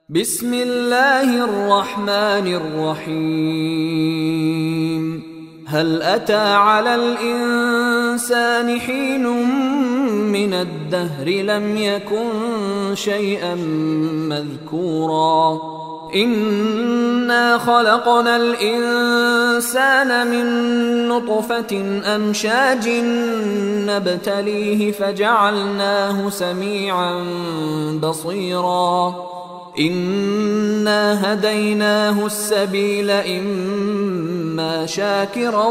بسم الله الرحمن الرحيم. هل أتى على الإنسان حين من الدهر لم يكن شيئا مذكورا إنا خلقنا الإنسان من نطفة أمشاج نبتليه فجعلناه سميعا بصيرا إنا هديناه السبيل إما شاكرا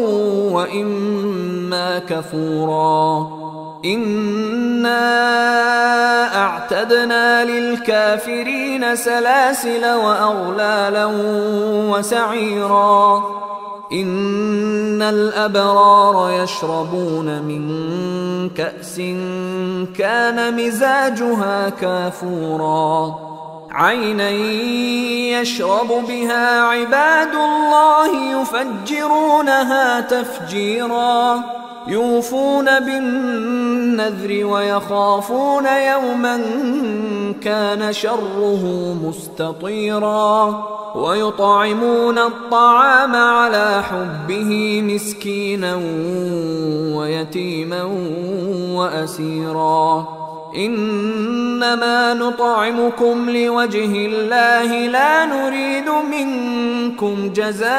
وإما كفورا إنا أعتدنا للكافرين سلاسل وأغلالا وسعيرا إن الأبرار يشربون من كأس كان مزاجها كافورا عينا يشرب بها عباد الله يفجرونها تفجيرا يوفون بالنذر ويخافون يوما كان شره مستطيرا ويطعمون الطعام على حبه مسكينا ويتيما وأسيرا إنما نطعمكم لوجه الله لا نريد منكم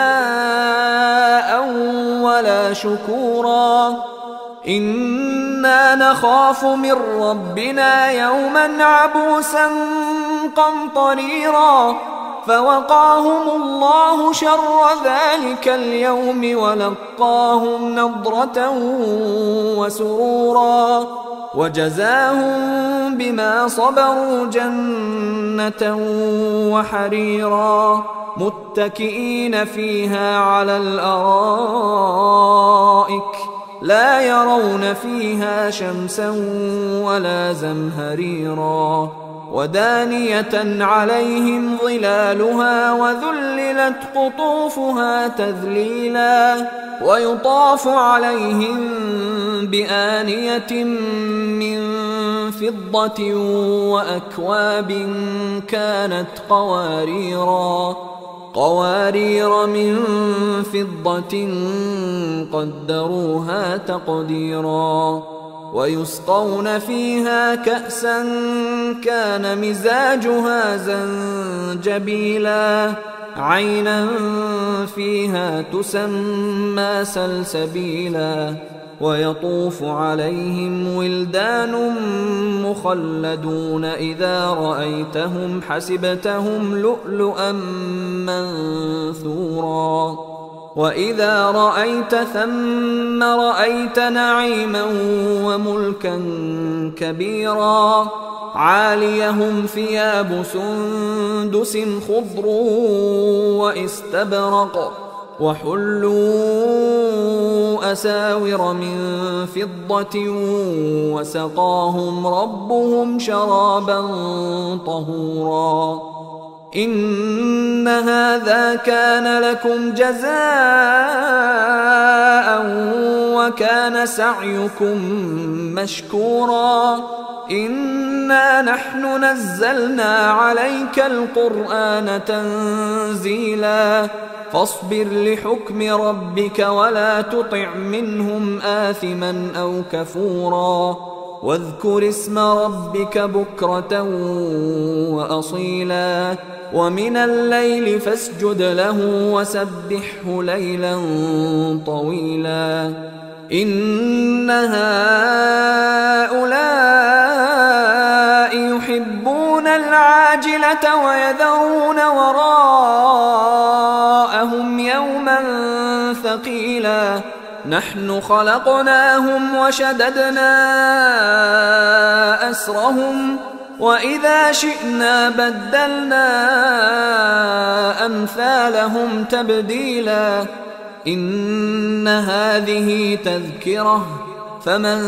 جزاء ولا شكورا إنا نخاف من ربنا يوما عبوسا قمطريرا فوقاهم الله شر ذلك اليوم ولقاهم نضرة وسرورا وجزاهم بما صبروا جنة وحريرا متكئين فيها على الأرائك لا يرون فيها شمسا ولا زمهريرا ودانية عليهم ظلالها وذللت قطوفها تذليلا ويطاف عليهم بآنية من فضة وأكواب كانت قوارير من فضة قدروها تقديرا ويسقون فيها كأسا كان مزاجها زنجبيلا عينا فيها تسمى سلسبيلا ويطوف عليهم ولدان مخلدون إذا رأيتهم حسبتهم لؤلؤا منثورا وإذا رأيت ثم رأيت نعيما وملكا كبيرا عاليهم ثياب سندس خضر واستبرق وحلوا أساور من فضة وسقاهم ربهم شرابا طهورا إن هذا كان لكم جزاء وكان سعيكم مشكورا إنا نحن نزلنا عليك القرآن تنزيلا فاصبر لحكم ربك ولا تطع منهم آثما أو كفورا واذكر اسم ربك بكرة وأصيلا ومن الليل فاسجد له وسبحه ليلا طويلا إن هؤلاء يحبون العاجلة ويذرون وراءهم يوما ثقيلا نحن خلقناهم وشددنا أسرهم وإذا شئنا بدلنا أمثالهم تبديلا إن هذه تذكرة فمن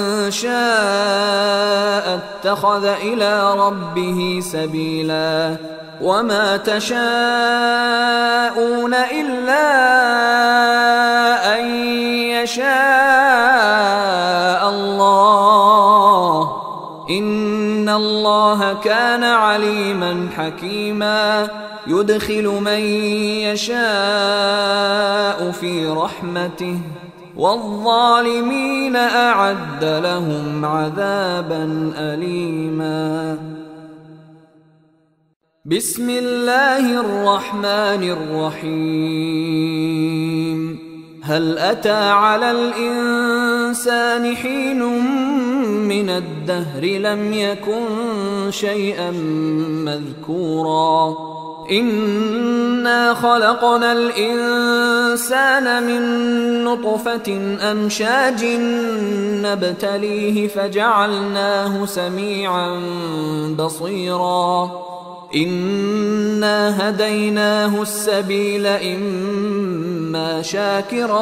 شاء اتخذ إلى ربه سبيلا وما تشاءون إلا أن يشاء الله إن إن الله كان عليما حكيما يدخل من يشاء في رحمته والظالمين أعد لهم عذابا أليما. بسم الله الرحمن الرحيم. هل أتى على الإنسان حين من الدهر لم يكن شيئا مذكورا إنا خلقنا الإنسان من نطفة أمشاج نبتليه فجعلناه سميعا بصيرا إنا هديناه السبيل إما شاكرا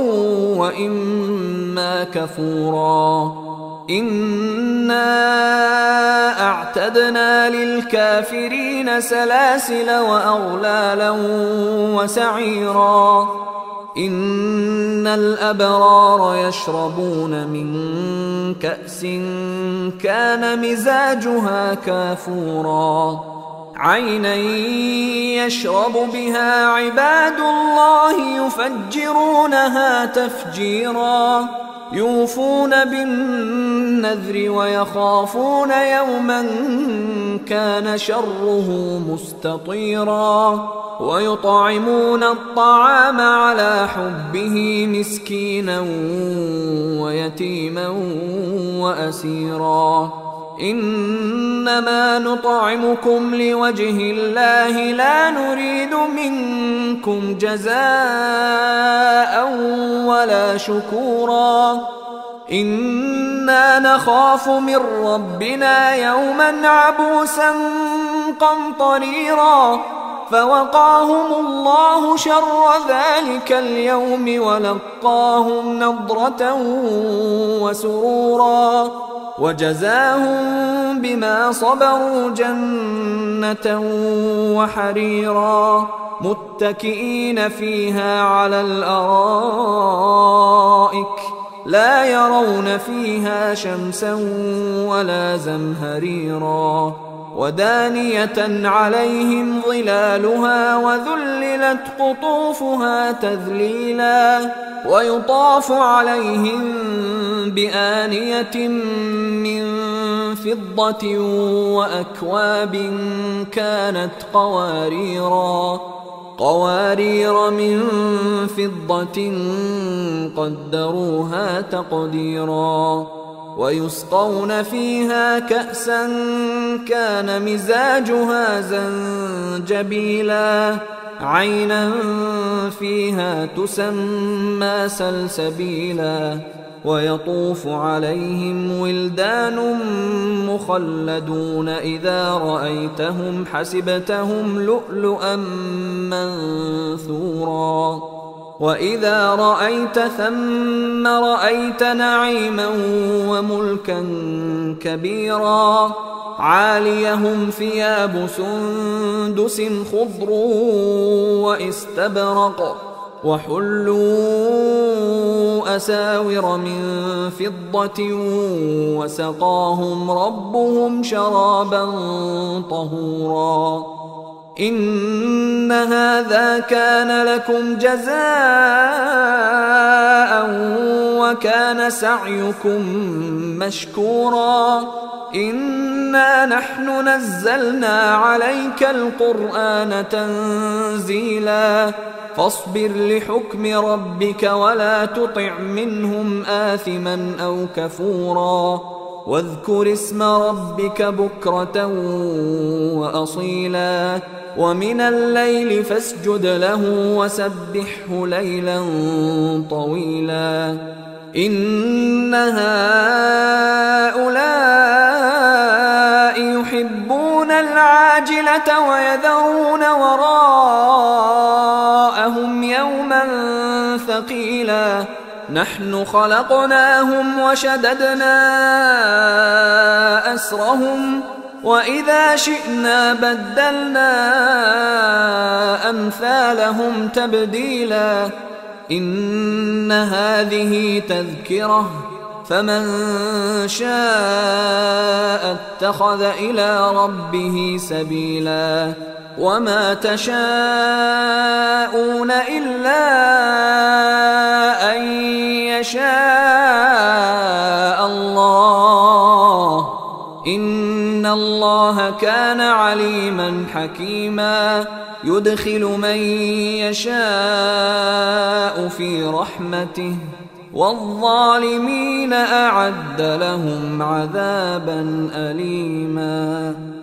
وإما كفورا إنا أعتدنا للكافرين سلاسل وأغلالا وسعيرا إن الأبرار يشربون من كأس كان مزاجها كافورا عينا يشرب بها عباد الله يفجرونها تفجيرا يوفون بالنذر ويخافون يوما كان شره مستطيرا ويطعمون الطعام على حبه مسكينا ويتيما وأسيرا إنما نطعمكم لوجه الله لا نريد منكم جزاء ولا شكورا إنا نخاف من ربنا يوما عبوسا قمطريرا فوقاهم الله شر ذلك اليوم ولقاهم نضرة وسرورا وجزاهم بما صبروا جنة وحريرا متكئين فيها على الأرائك لا يرون فيها شمسا ولا زمهريرا ودانية عليهم ظلالها وذللت قطوفها تذليلا ويطاف عليهم بآنية من فضة وأكواب كانت قوارير من فضة قدروها تقديرا ويسقون فيها كأسا كان مزاجها زنجبيلا عينا فيها تسمى سلسبيلا ويطوف عليهم ولدان مخلدون إذا رأيتهم حسبتهم لؤلؤا منثورا وإذا رأيت ثم رأيت نعيما وملكا كبيرا عاليهم ثياب سندس خضر واستبرق وحلوا أساور من فضة وسقاهم ربهم شرابا طهورا إن هذا كان لكم جزاء وكان سعيكم مشكورا إنا نحن نزلنا عليك القرآن تنزيلا فاصبر لحكم ربك ولا تطع منهم آثما أو كفورا واذكر اسم ربك بكرة وأصيلا ومن الليل فاسجد له وسبحه ليلا طويلا إن هؤلاء يحبون العاجلة ويذرون وراءهم يوما ثقيلا نحن خلقناهم وشددنا أسرهم وإذا شئنا بدلنا أمثالهم تبديلا إن هذه تذكرة فمن شاء اتخذ إلى ربه سبيلا وما تشاءون إلا أن يشاء الله إن الله كان عليما حكيما يدخل من يشاء في رحمته والظالمين أعد لهم عذابا أليما